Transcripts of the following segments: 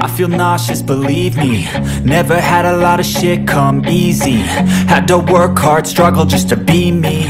I feel nauseous, believe me. Never had a lot of shit come easy. Had to work hard, struggle just to be me.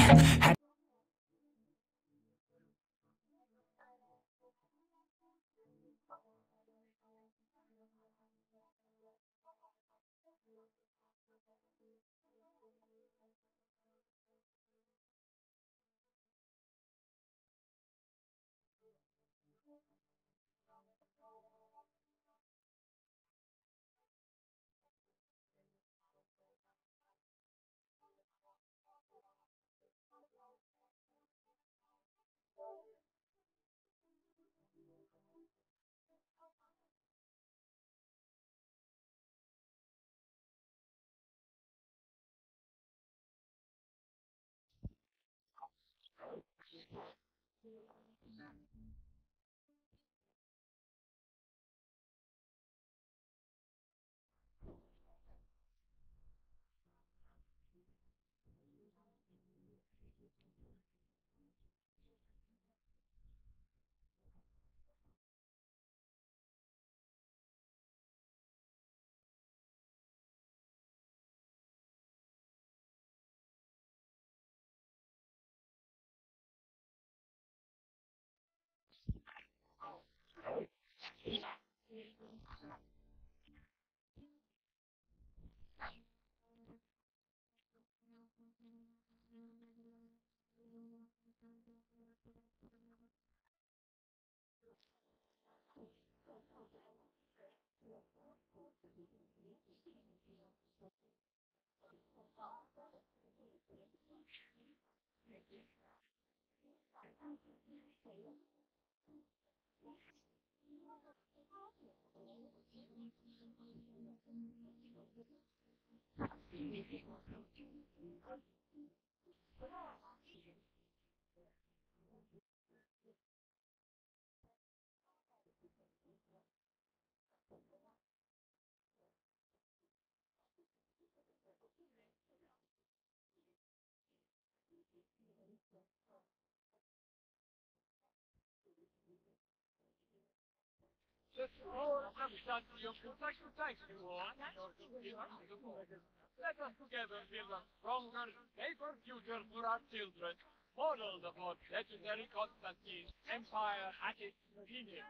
Let us together build a stronger, safer future for our children, modeled upon legendary Constantine Empire at its genius.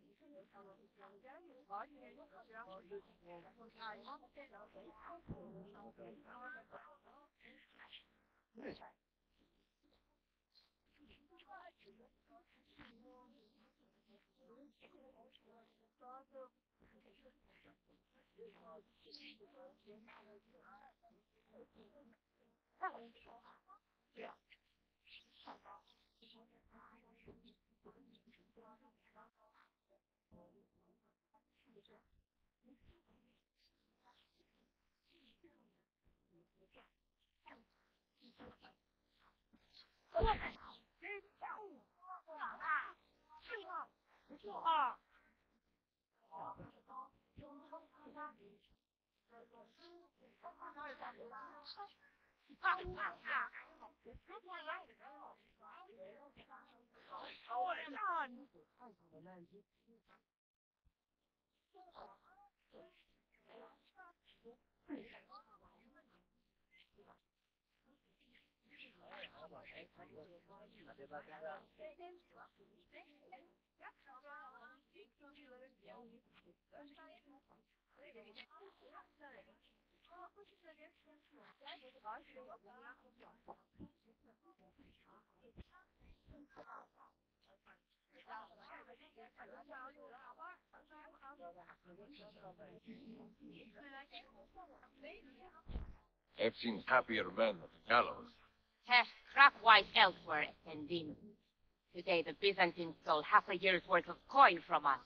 I've seen happier men at the gallows. Heh, crap white elsewhere, Endin. Today the Byzantines stole half a year's worth of coin from us.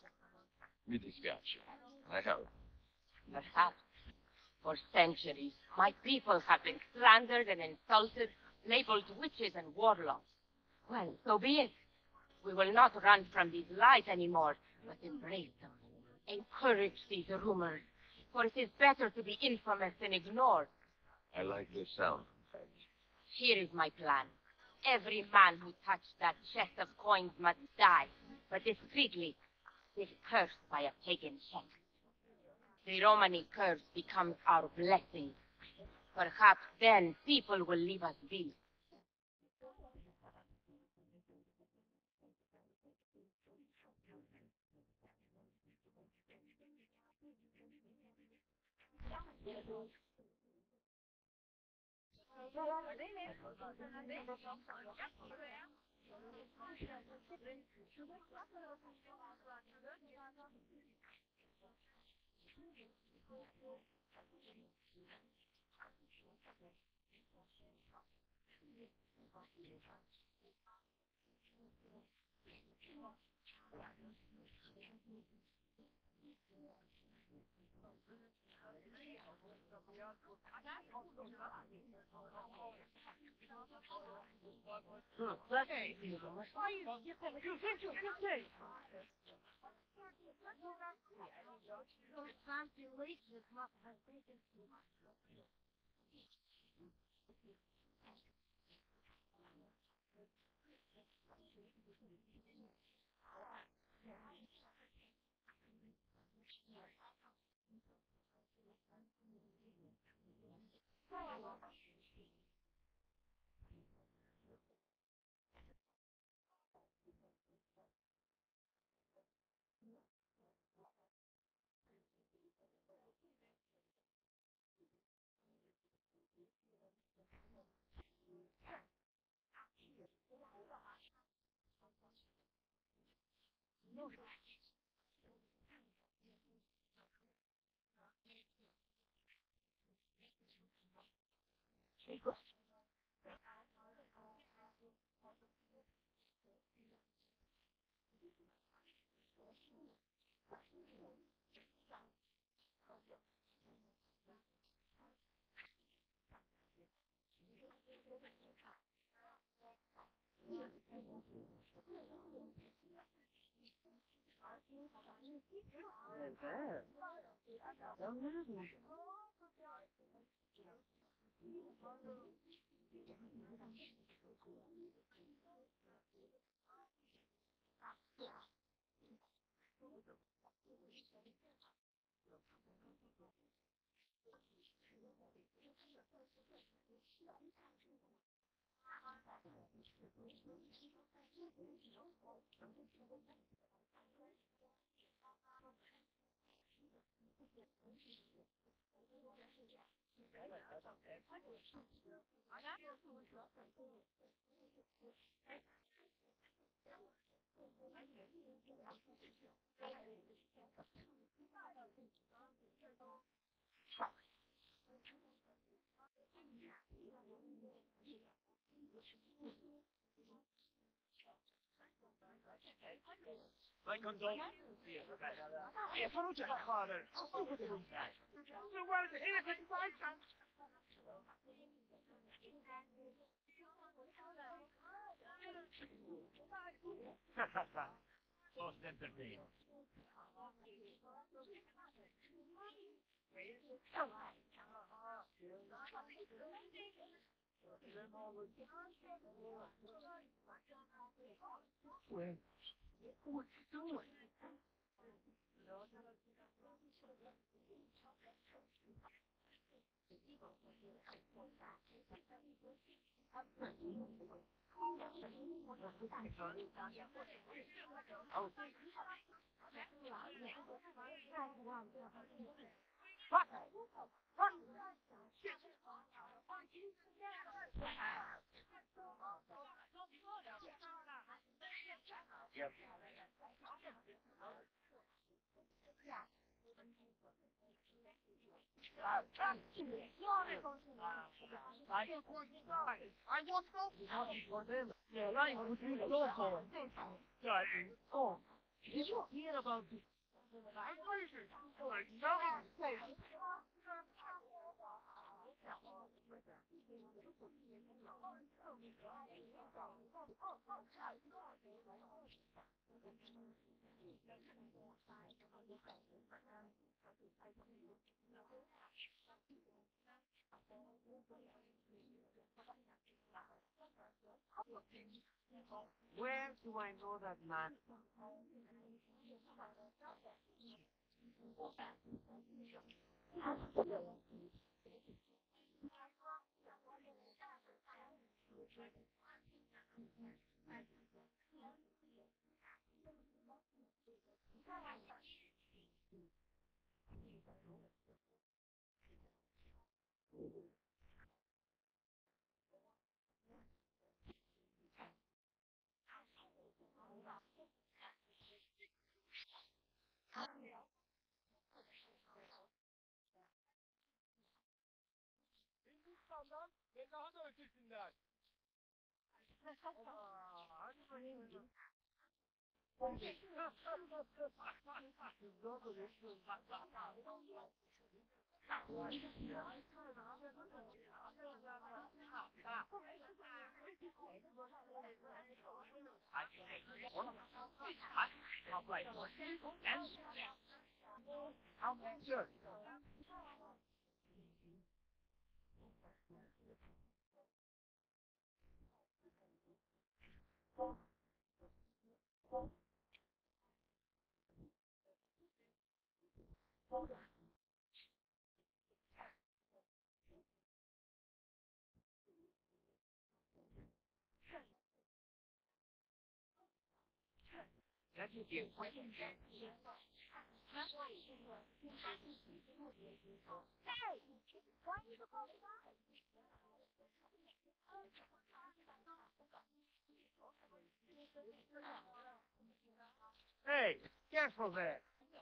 Mi dispiace. I have. Perhaps. For centuries, my people have been slandered and insulted, labeled witches and warlocks. Well, so be it. We will not run from these lies anymore, but embrace them. Encourage these rumors, for it is better to be infamous than ignored. I like this sound. Here is my plan. Every man who touched that chest of coins must die, but discreetly, if cursed by a pagan sect. The Romani curse becomes our blessing. Perhaps then people will leave us be. My condolences. Yes, I don't have father. So what do we say? So what is it? Anything like that? Most entertaining. Well, what's he doing? I want to go. Yeah, right. Would you go for it? Oh, did you hear about this? I'm crazy. Where do I know that man? Hindistan'dan ve daha da ötesinden. Hadi bakayım. Sure. Hey, careful there.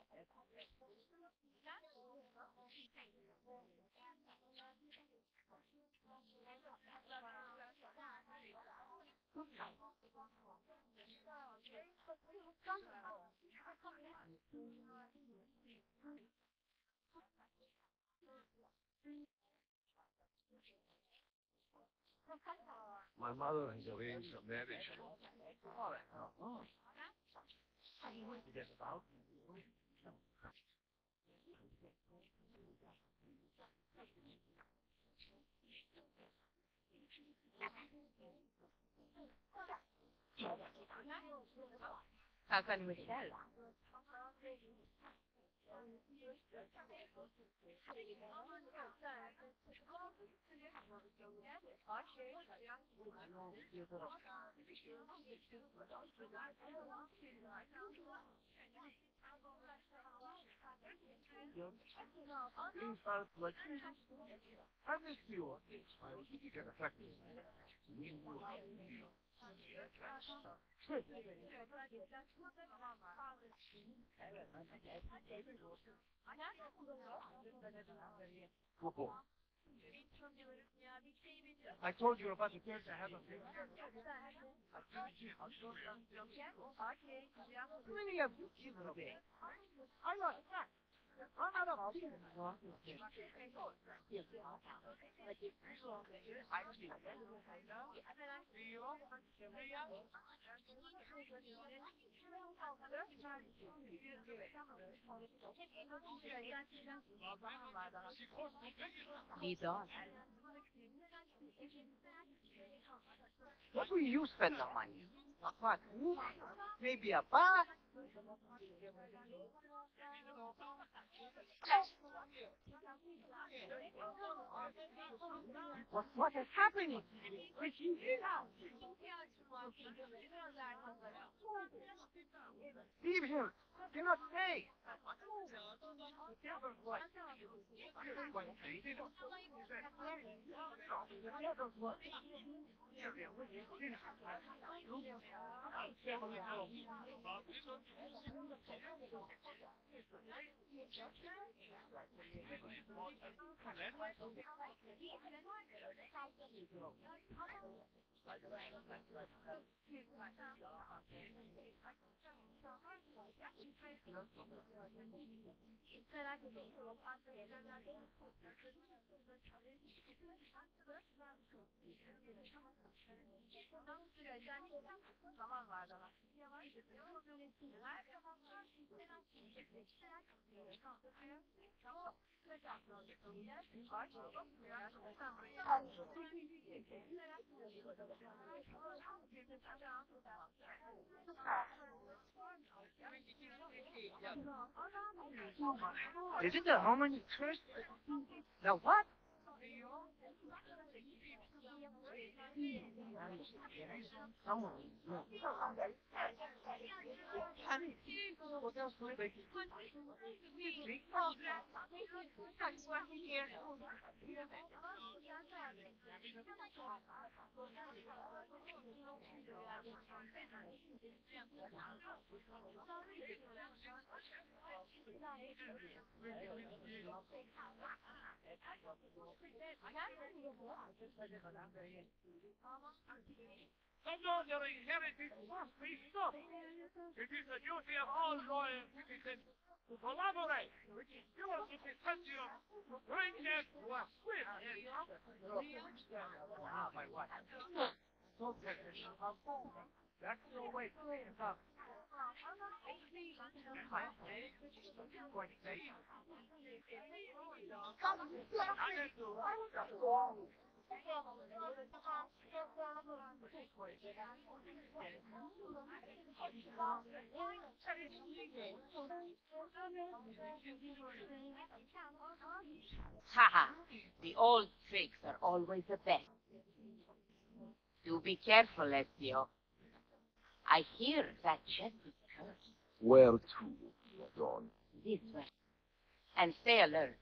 My mother has arranged a marriage. How can we tell? I miss you. You get affected. I told you about the church I have a few. How many of you people today? I'm not fat. I'm not a people. These are. What will you spend the money? What? Maybe a bar? What is happening? Leave him. Do not stay. Isn't there how many tourists? Now what? Someone. What else do they do? Some of your inheritance must be stopped. It is the duty of all loyal citizens to collaborate with the Security Consortium to bring them to a swift end. That's no way to make it up. Haha, the old tricks are always the best. Do be careful, Ezio. I hear that chest is cursed. Where to, Don? This way. And stay alert.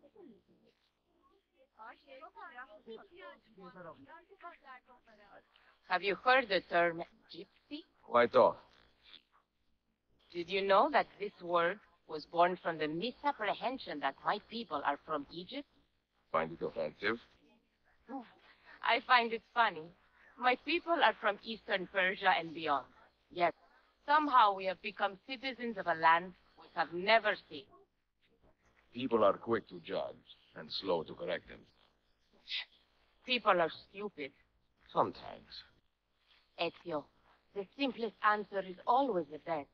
Have you heard the term gypsy? Quite off. Did you know that this word was born from the misapprehension that my people are from Egypt? Find it offensive? I find it funny. My people are from Eastern Persia and beyond. Yet, somehow we have become citizens of a land we have never seen. People are quick to judge and slow to correct them. People are stupid. Sometimes. Ezio, the simplest answer is always the best.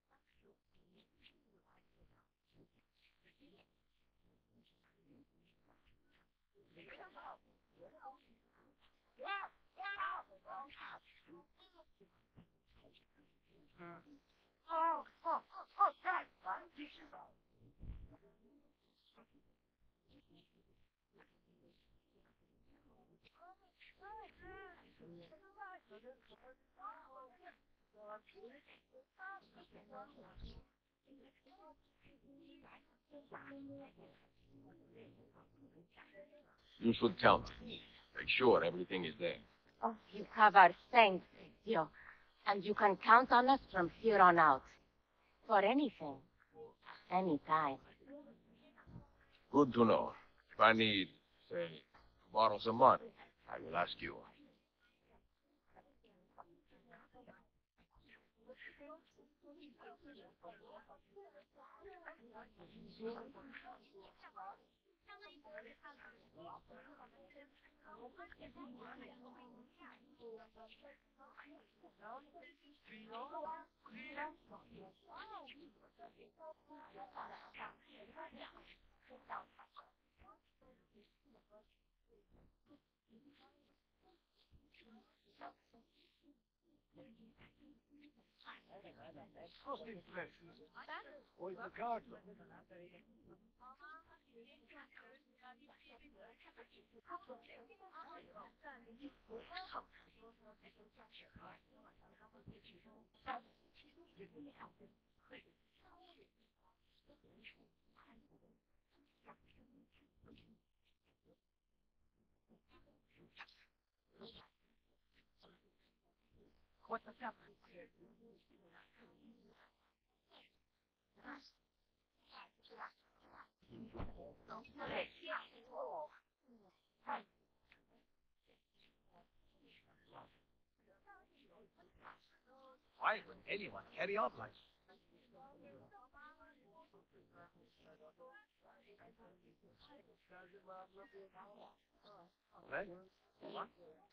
You should count. Make sure everything is there. Oh, you have our thanks, Ezio. And you can count on us from here on out. For anything. Anytime. Good to know. If I need, say, to borrow some money, I will ask you. Where's the card? What the hell? Why would anyone carry on like this? Right? What?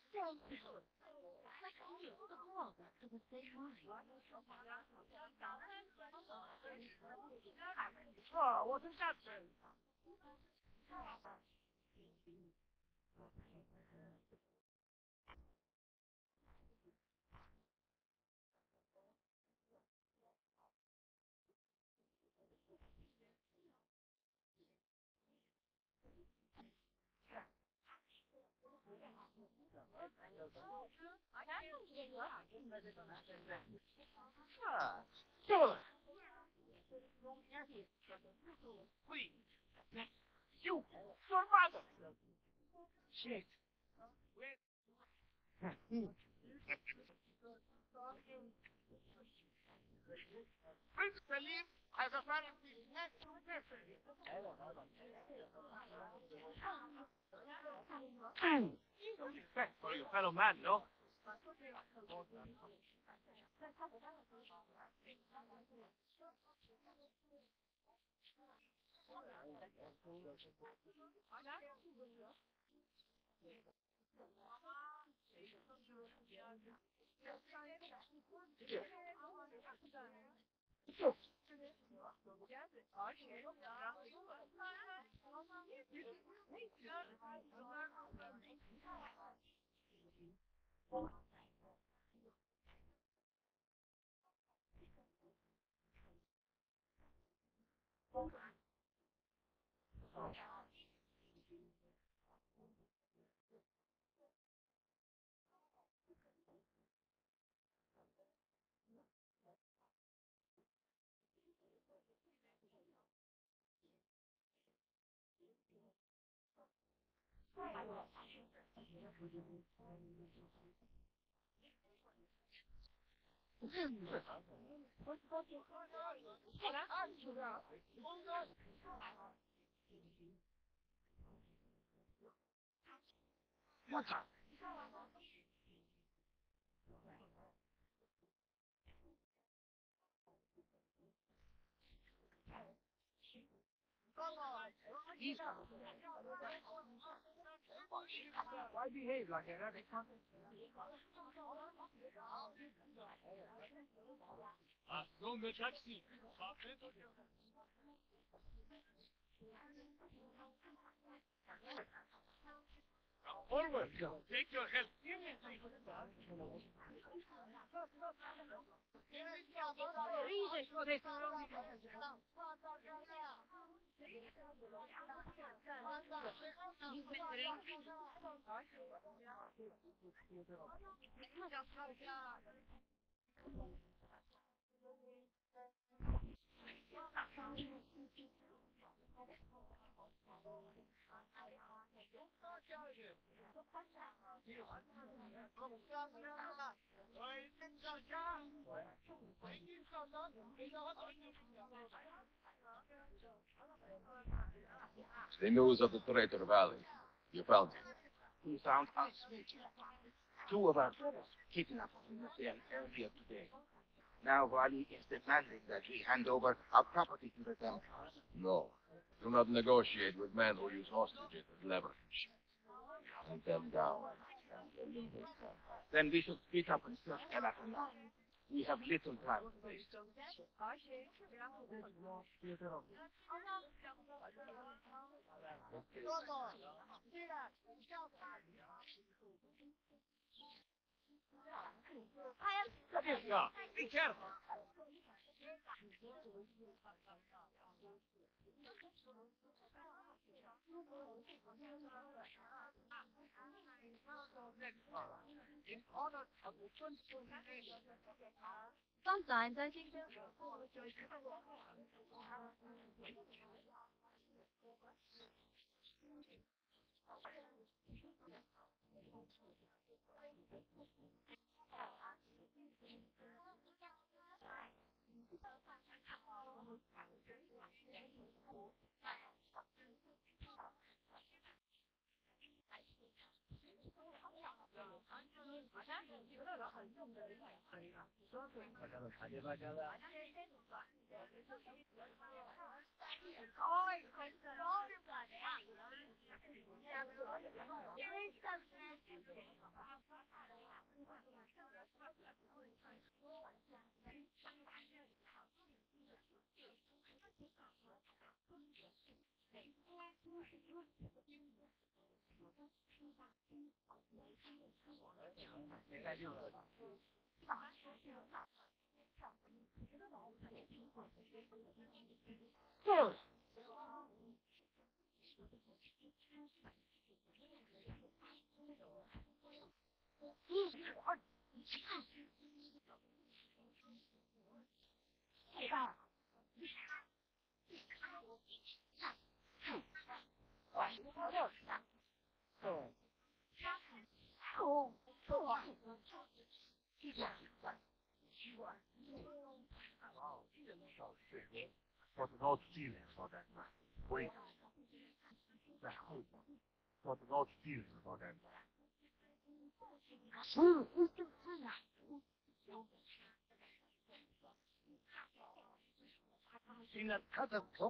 Oh, wasn't that Ah, good. Please. You, your mother. Shit. Wait. Prince Salim has apparently snapped to missing. Respect for your fellow man, no? Why behave like that? Non me taxi. Forward. Take your help. The news of the Traitor Valley. You found him. We found us. Two of our brothers kidnapped in the den earlier today. Now Wali is demanding that we hand over our property to the Templars. No. Do not negotiate with men who use hostages as leverage. Hunt them down. Then we should split up and search Elaton. We have little time to waste. Be careful. In honor of the transformation. Sometimes I think What an odd feeling about that man. Wait. That hope. What an odd feeling about that man. In that cut of clock.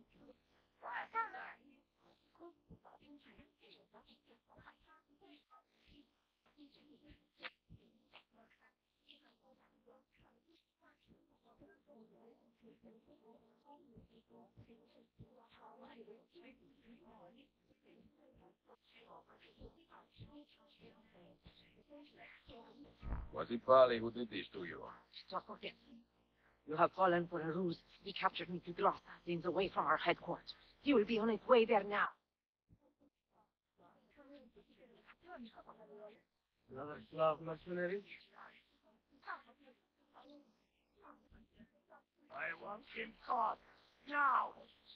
Was it Bali who did this to you? Stop again. You have fallen for a ruse. He captured me to Gloss, things away from our headquarters. He will be on his way there now. Another Slav mercenary? I want him caught now.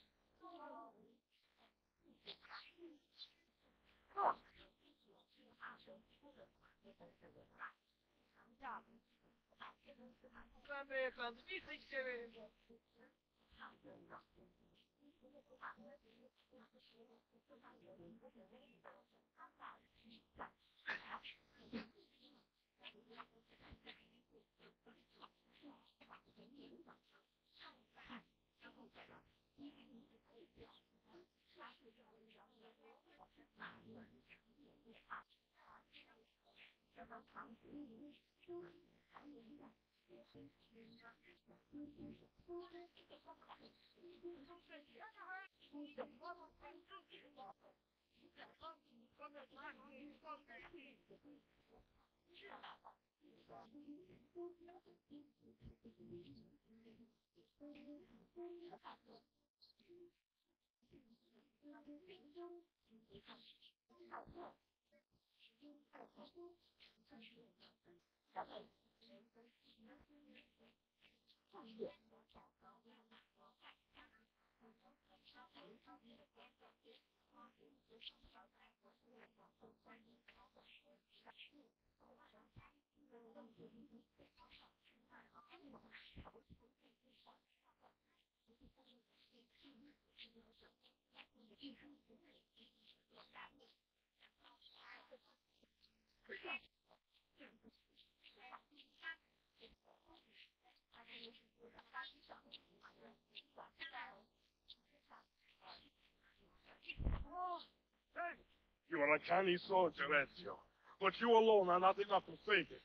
You are a canny soldier, Ezio. But you alone are not enough to save it.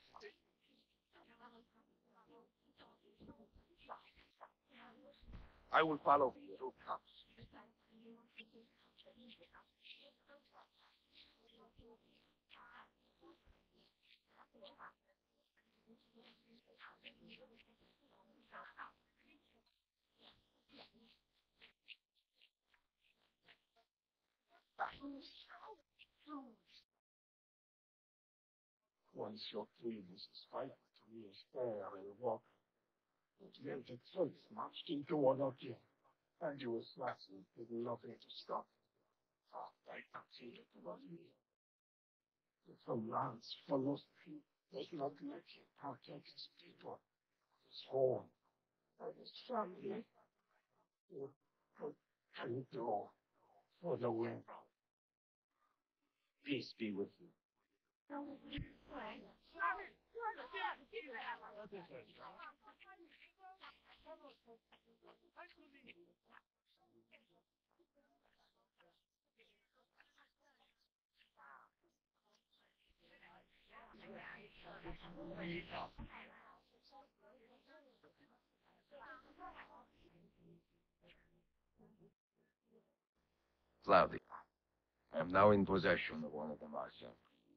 I will follow you through camps. Once your feelings fight to me as fair and walk, but yet it first marched into one again, and you was lasting with nothing to stop. I continued to love you. The man's philosophy does not let him protect his people, his home, and his family. What can you do for the win? Peace be with you. Claudia, I am now in possession of one of the Martian.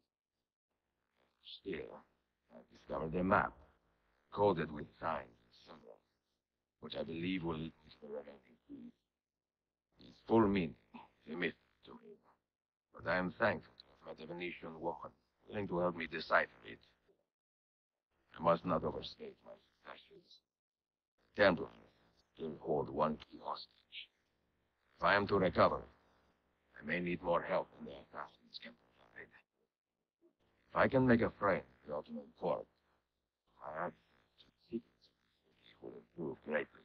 Still, I've discovered a map, coded with signs and symbols, which I believe will lead to the remaining key. Its full meaning is a myth to me, but I am thankful to have met a Venetian woman willing to help me decipher it. I must not overstate my suspicions. Templars still hold one key hostage. If I am to recover, I may need more help than the craftsmen can provide. If I can make a friend with the ultimate port, my access to the secrets will improve greatly.